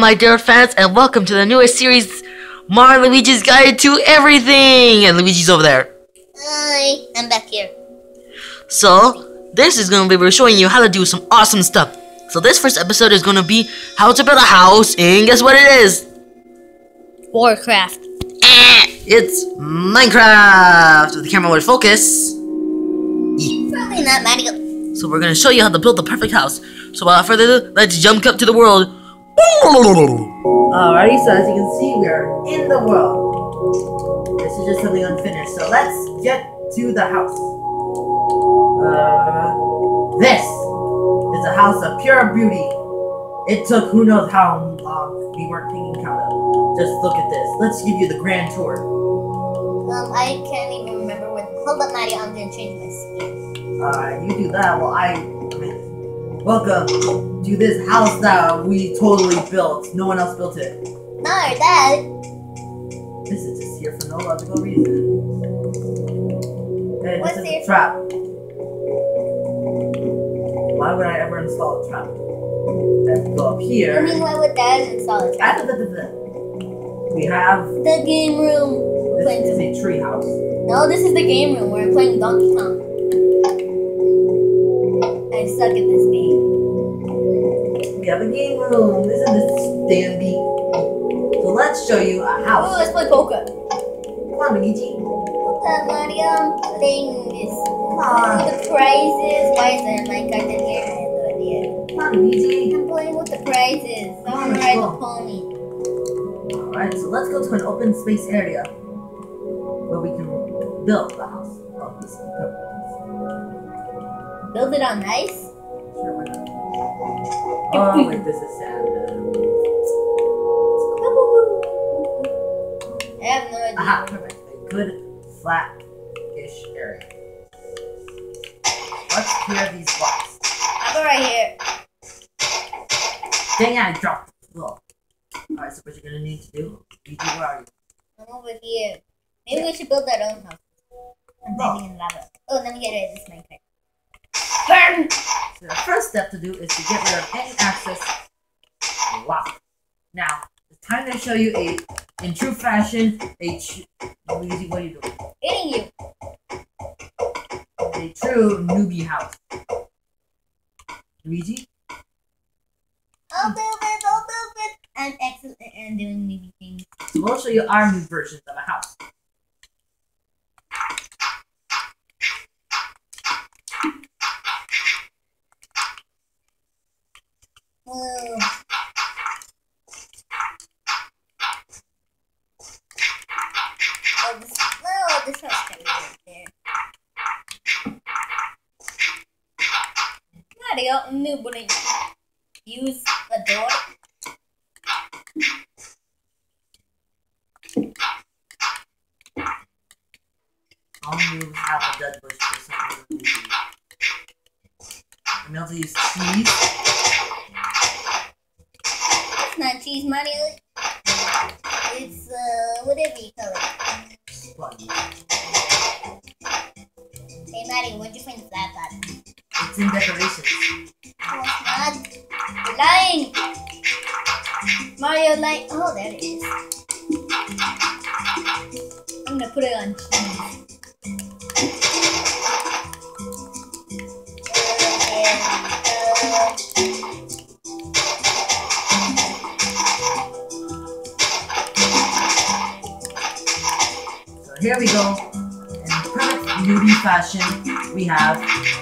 my dear fans, and welcome to the newest series, Luigi's Guide to Everything! And Luigi's over there. Hi, I'm back here. So, this is going to be showing you how to do some awesome stuff. So this first episode is going to be how to build a house, and guess what it is? Warcraft. It's Minecraft! With the camera will focus. Probably not Mario. So we're going to show you how to build the perfect house. So without further ado, let's jump up to the world. Alrighty, so as you can see, we are in the world. This is just something unfinished, so let's get to the house. This is a house of pure beauty. It took who knows how long. We weren't taking count of. Just look at this. Let's give you the grand tour. I can't even remember what. Hold up, Mario, I'm gonna change my skin. You do that while welcome to this house that we totally built. No one else built it. No, Dad. This is just here for no logical reason. Hey, What's this is here? a trap. Why would I ever install a trap? Let's go up here. I mean, why would Dad install a trap? We have The game room. this is a tree house. No, this is the game room where I'm playing Donkey Kong. I suck at this game. We have a game room. This is the standy. So let's show you a Oh, house. let's play poker. Come on, Luigi. What's up, Mario? I'm playing this. Come on. The prizes. Why is there a minecart in here? I have no idea. Come on, Luigi. I'm playing with the prizes. I want to ride the pony. Alright, so let's go to an open space area where we can build the house. Oh, this is perfect. Build it on ice? Sure, why not? Oh, wait, this is sand. I have no idea. Aha, perfect. A good, flat-ish area. Let's clear these blocks. I'll go right here. Dang it, I dropped the floor. Alright, so what you're gonna need to do, Luigi, where are you? I'm over here. Maybe we should build our own house. I'm diving in lava. Oh, let me get rid of this minecart. Burn! So the first step to do is to get rid of any access lock. Now, it's time to show you in true fashion, Luigi, what are you doing? Eating you. A true newbie house. Luigi? I'll build it. I'm excellent at doing maybe things. So we'll show you our new versions of a house. Whoa. This house can be right there. Mario, nobody use a door. All new have a dead bush for some reason. I'm able to use cheese. It's not cheese, Mario. It's whatever you call it. What? Hey Mario, where'd you find the flat button? It's in decorations. No, it's not. You're lying. Mario lying. Oh, there it is. I'm gonna put it on cheese. So here we go. In perfect newbie fashion, we have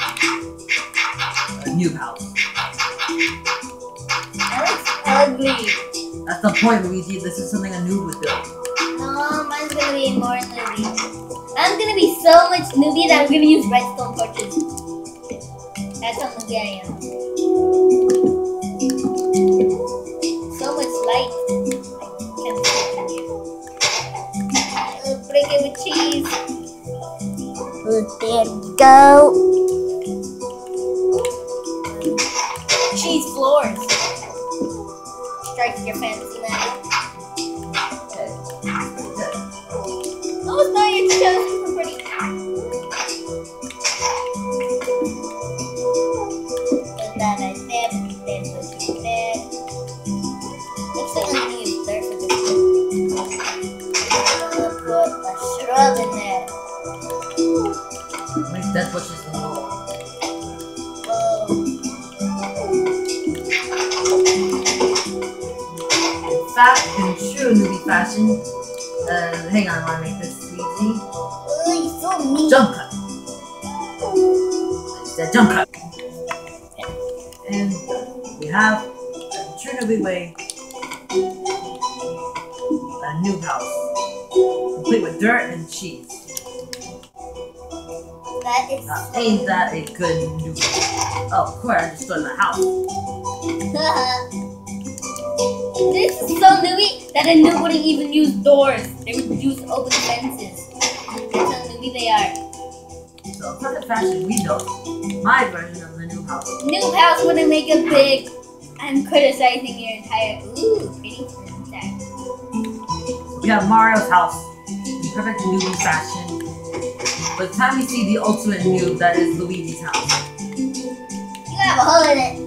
a noob house. That looks ugly. That's the point, Luigi. This is something a noob would build. No, mine's gonna be more newbie. I'm gonna be so much newbie that I'm gonna use redstone torches. That's how newbie I am. So much light. I can't see it in here. Break it with cheese. There we go. Cheese floors. Strike your fancy, man. Oh, it's not. It's so super pretty. Put that right there. Put that right there. Nice dead bushes in the wall. In fact, in true newbie fashion, hang on, I want to make this easy. Oh, you're so mean. Jump cut. It's a jump cut. And we have, in true newbie way, a new house, complete with dirt and cheese. That is Ain't that a good newbie? Oh, of course, I just stole the house. This is so newbie that a noob wouldn't even use doors. They would use open fences. That's how newbie they are. So, perfect fashion, we built my version of the new house. Noob house wouldn't make it big. I'm criticizing your entire. Ooh, pretty inside. We have Mario's house in perfect newbie fashion. By the time we see the ultimate noob, that is Luigi's house. You have a hole in it.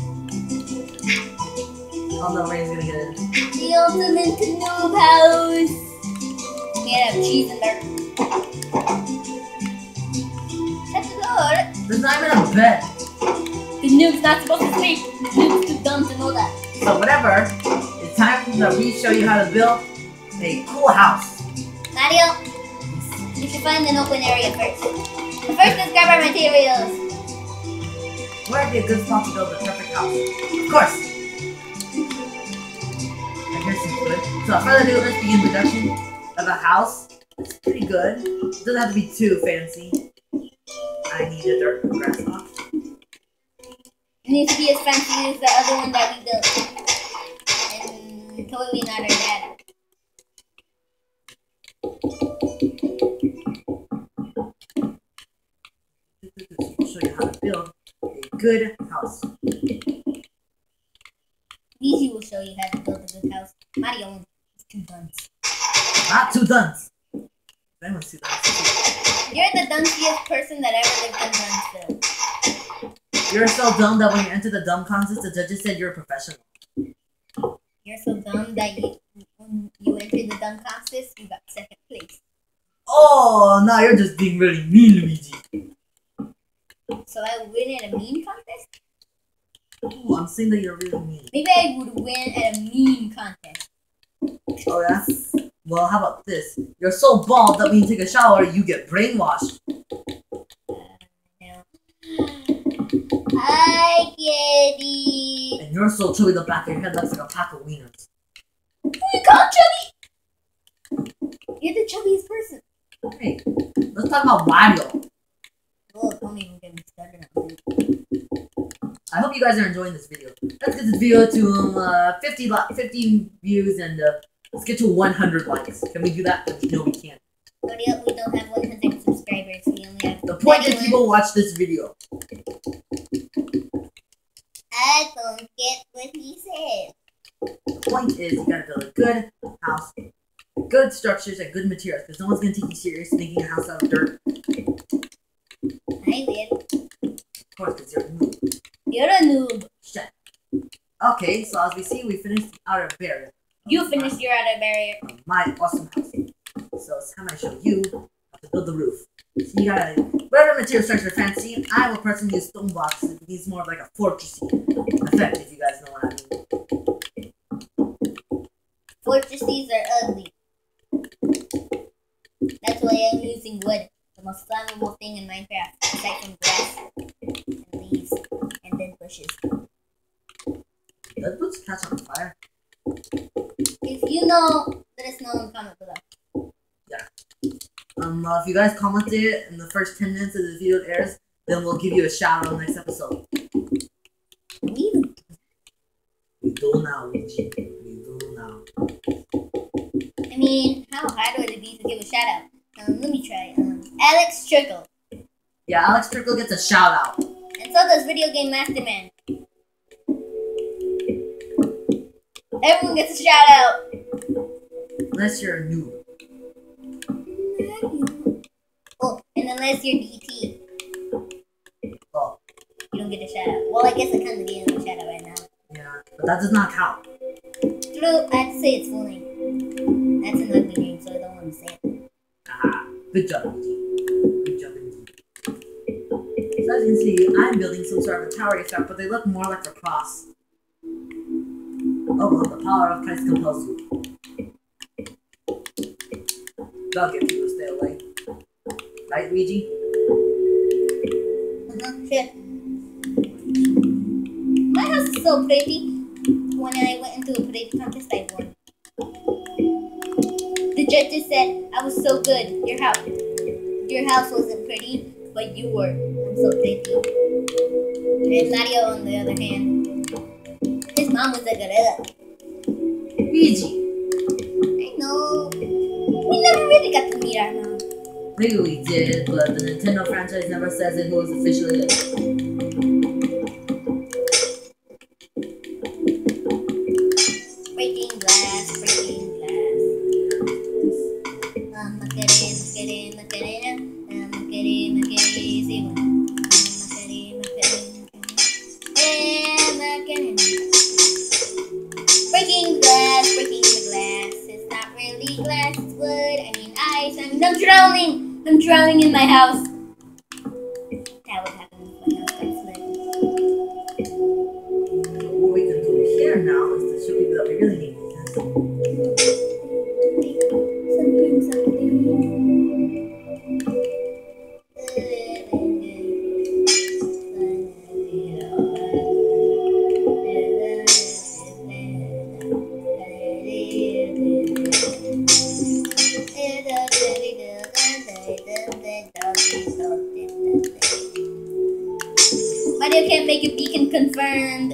Oh no, Ray's gonna get it. The ultimate noob house. Made out of cheese and dirt. Shut the door. There's not even a bed. The noob's not supposed to sleep. The noob's too dumb to know that. So whatever, it's time that we show you how to build a cool house. Mario, you should find an open area first. But first, let's grab our materials. Where would be a good spot to build a perfect house? Of course! And here's some good. So without further ado, let's begin production of a house. It's pretty good. It doesn't have to be too fancy. I need a dirt and grass off. It needs to be as fancy as the other one that we built. And totally not our dad. I'll show you how to build a good house. Luigi will show you how to build a good house. Mario is too dunce. Not too dunce. If anyone's too dunce. You're the dunciest person that ever lived in Dunceville. You're so dumb that when you enter the dumb contest, the judges said you're a professional. You're so dumb that when you entered the dumb contest, you got second place. Oh, now you're just being really mean, Luigi. So I win at a mean contest? Ooh, I'm saying that you're really mean. Maybe I would win at a mean contest. Oh yeah? Well, how about this? You're so bald that when you take a shower, you get brainwashed. No. Hi, Kitty. And you're so chubby the back of your head looks like a pack of wieners. Who you call chubby? You're the chubbiest person. Hey, let's talk about Mario. Oh, don't even get me started on it. I hope you guys are enjoying this video. Let's get this video to 50 views and let's get to 100 likes. Can we do that? No, we can't. We don't have 100 subscribers. We only have. The point is, people watch this video. I don't get what he said. The point is, you gotta build a good house, good structures, and good materials, because no one's gonna take you serious making a house out of dirt. I will. Of course, because you're a noob. You're a noob. Shit. Okay, so as we see, we finished the outer barrier. You finished your outer barrier. Of my awesome house. So it's time I show you how to build the roof. So you gotta, whatever material structure fancy, I will personally use stone blocks. It needs more of like a fortressy effect, if you guys know what I mean. Fortresses are ugly. That's why I'm using wood. The most flammable thing in Minecraft, aside from grass and leaves and then bushes. Does boots catch on fire? If you know, let us know in the comment below. Yeah. If you guys commented in the first 10 minutes of the video it airs, then we'll give you a shout out on the next episode. We do now, Luigi. We do now. I mean, how hard would it be to give a shout out? Let me try. Alex Trickle. Yeah, Alex Trickle gets a shout out. And so does VideoGameMasterman. Everyone gets a shout out. Unless you're a noob. Oh, and unless you're DT. Oh. You don't get a shout out. Well, I guess I kind of gave him a shout out right now. Yeah, but that does not count. True, I have to say it's full name. That's an ugly name, so I don't want to say it. Ah, good job, Luigi. Good job, Luigi. can see, I'm building some sort of a tower effect, but they look more like a cross. Oh, well, the power of Christ compels you. That'll get people to stay away. Right, Luigi? Shit. My house is so pretty. When I went into a pretty contest, I won. The judges said I was so good. Your house wasn't pretty, but you were. I'm so pretty. And Mario, on the other hand, his mom was a gorilla. Luigi! I know. We never really got to meet our mom. Maybe we did, but the Nintendo franchise never says it who was officially it. Breaking glass, breaking glass. Macarena, Macarena, Macarena, Macarena. Breaking glass, breaking the glass. It's not really glass, it's wood. I mean ice. I mean, I'm drowning. I'm drowning in my house. That would happen if my house got flooded. What we can do here now is to show people that we really need Mario can't make a beacon confirmed.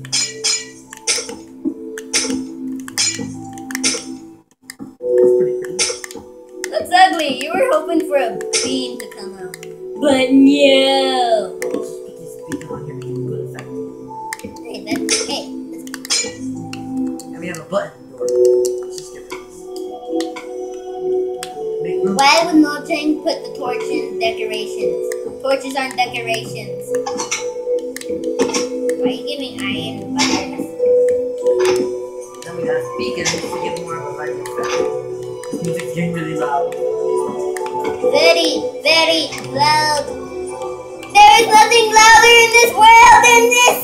That's pretty cool. Looks ugly. You were hoping for a beam to come out. But no. Let's just put this beacon on here to give a good effect. Hey. And we have a button door. Let's just get rid of this. Make room. Why would Mojang put the torch in decorations? Torches aren't decorations. Why are you giving iron bars? Then we have beacons to get more of a light effect. This music's getting really loud. Very, very loud. There is nothing louder in this world than this.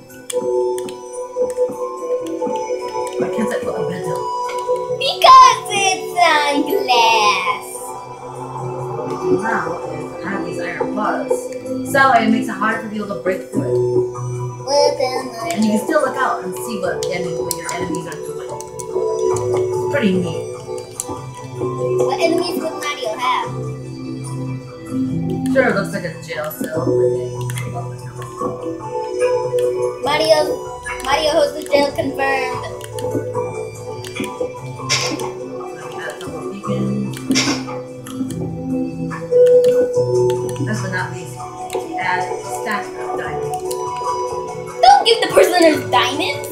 Why can't I put a bed down? Because it's on glass. What we do now is have these iron bars. So that way it makes it hard for people to break through it. And you can still look out and see what your enemies are doing. It's pretty neat. What enemies would Mario have? Sure, it looks like a jail cell, but hey, Mario hosts the jail confirmed. add a couple of beacons. Last but not least, add a stack of diamonds. Don't give the prisoners diamonds.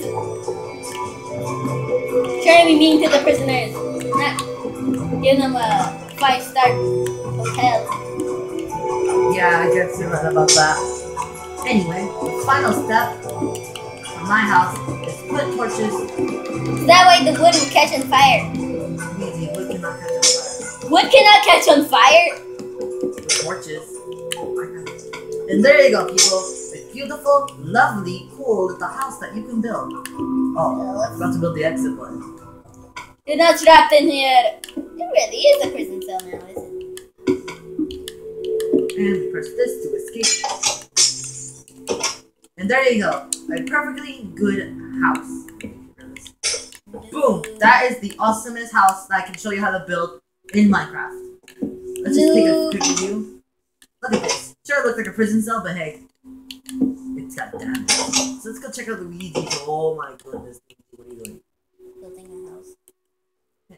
Try to be mean to the prisoners. Not give them a 5-star hotel. Yeah, I guess you're right about that. Anyway, the final step for my house is put torches. So that way the wood will catch on fire. Easy, wood cannot catch on fire. Wood cannot catch on fire? With torches. And there you go, people. A beautiful, lovely, cool little house that you can build. Oh, I forgot to build the exit button. You're not trapped in here. It really is a prison cell now, isn't it? And we press this to escape. And there you go. A perfectly good house. Boom! That is the awesomest house that I can show you how to build in Minecraft. Let's just take a quick review. Look at this. Sure, it looks like a prison cell, but hey, it's got damage. So let's go check out Luigi. Oh my goodness, what are you doing? Building a house. Hey.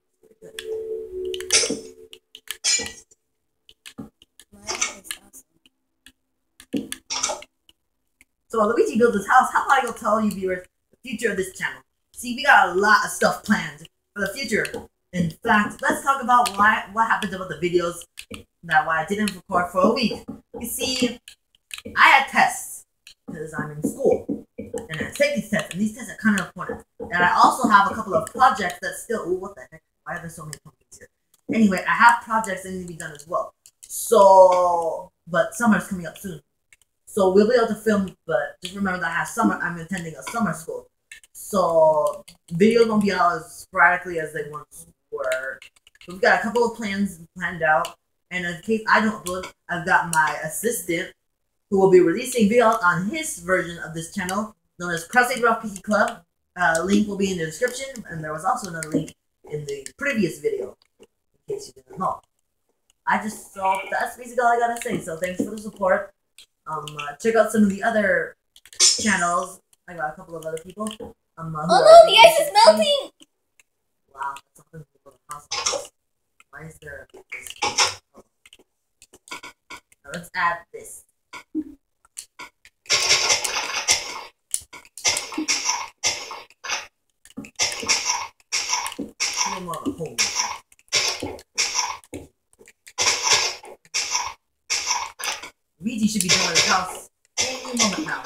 So while Luigi builds his house, how about I go tell you viewers the future of this channel? See, we got a lot of stuff planned for the future. In fact, let's talk about what happened about the videos that why I didn't record for a week. You see, I had tests because I'm in school, and I take these tests, and these tests are kind of important. And I also have a couple of projects that still. Ooh, what the heck? Why are there so many pumpkins here? Anyway, I have projects that need to be done as well. So, but summer's coming up soon. So we'll be able to film, but just remember that I'm attending a summer school. So videos won't be out as sporadically as they once were. So we've got a couple of plans planned out, and in case I don't upload, I've got my assistant who will be releasing videos on his version of this channel, known as Crusade Rough PC Club. Link will be in the description, and there was also another link in the previous video, in case you didn't know. So that's basically all I gotta say. So thanks for the support. Check out some of the other channels. I got a couple of other people. Oh no, the ice is melting! Wow, that's something people in the house. Why is there this? Oh. Now let's add this. More of a home. Luigi should be done with his house any moment now.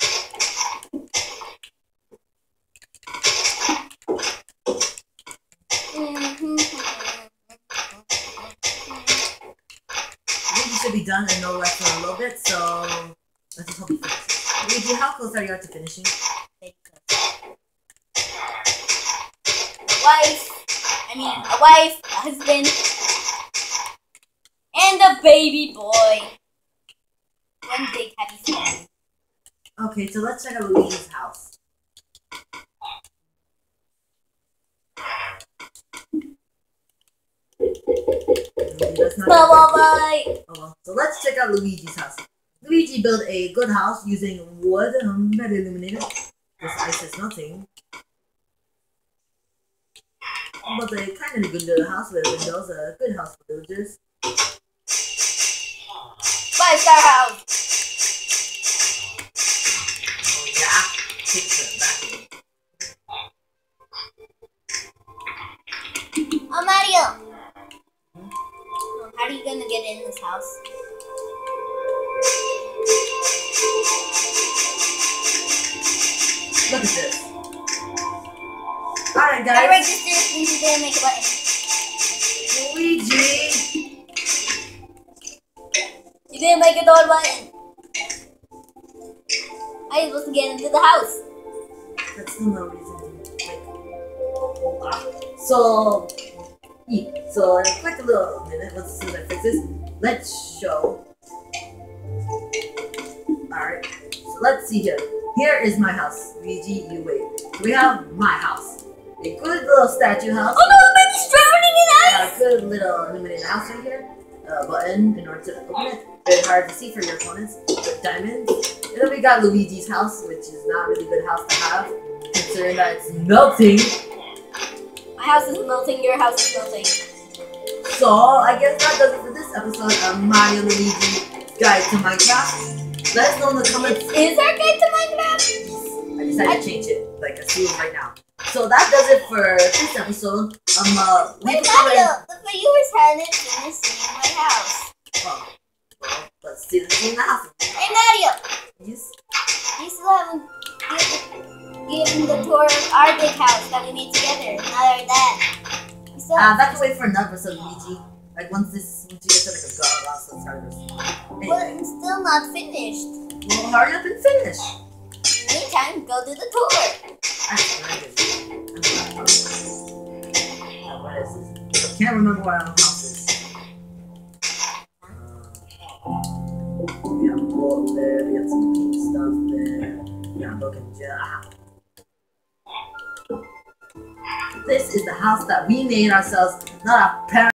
Luigi should be done and no left for a little bit, so let's just hope he finishes. Luigi, how close are you to finishing? A wife, a husband, and a baby boy. One big happy family. Okay, so let's check out Luigi's house. Oh well, so let's check out Luigi's house. Luigi built a good house using wood, very illuminated. This ice is melting. But a kind of good little house with windows, a good house for villagers. 5-star house! Oh yeah, take back. Oh Mario! How are you gonna get in this house? Look at this. Alright guys. I registered and you didn't make a button. Luigi! You didn't make a door button. How are you supposed to get into the house? That's still no reason to So quick a little minute, let's see if I fix this. Let's show. Alright, so let's see here. Here is my house. Luigi, you wait. So we have my house. A good little statue house. Oh no, baby's drowning in ice! A good little illuminated house right here. A button in order to open it. Very hard to see for your opponents. With diamonds. And then we got Luigi's house, which is not really a good house to have, considering that it's melting. My house is melting, your house is melting. So, I guess that does it for this episode of Mario Luigi Guide to Minecraft. Let us know in the comments. Is our guide to Minecraft? I decided to change it, like as soon as right now. So that does it for this episode. Wait, Mario, the viewers hadn't finished seeing my house. Well, let's see the scene in the house. Hey Mario! Yes? You still haven't given the tour of our big house that we made together. Not only that. That can wait for another episode, Luigi. Like once you get to like a god lost on servers. Anyway. But I'm still not finished. Well, hurry up and finish. Meantime, go do the tour. What is this? Can't remember what our house is. We have gold there, we got some pink stuff there. We got broken jar. This is the house that we made ourselves, not our parents.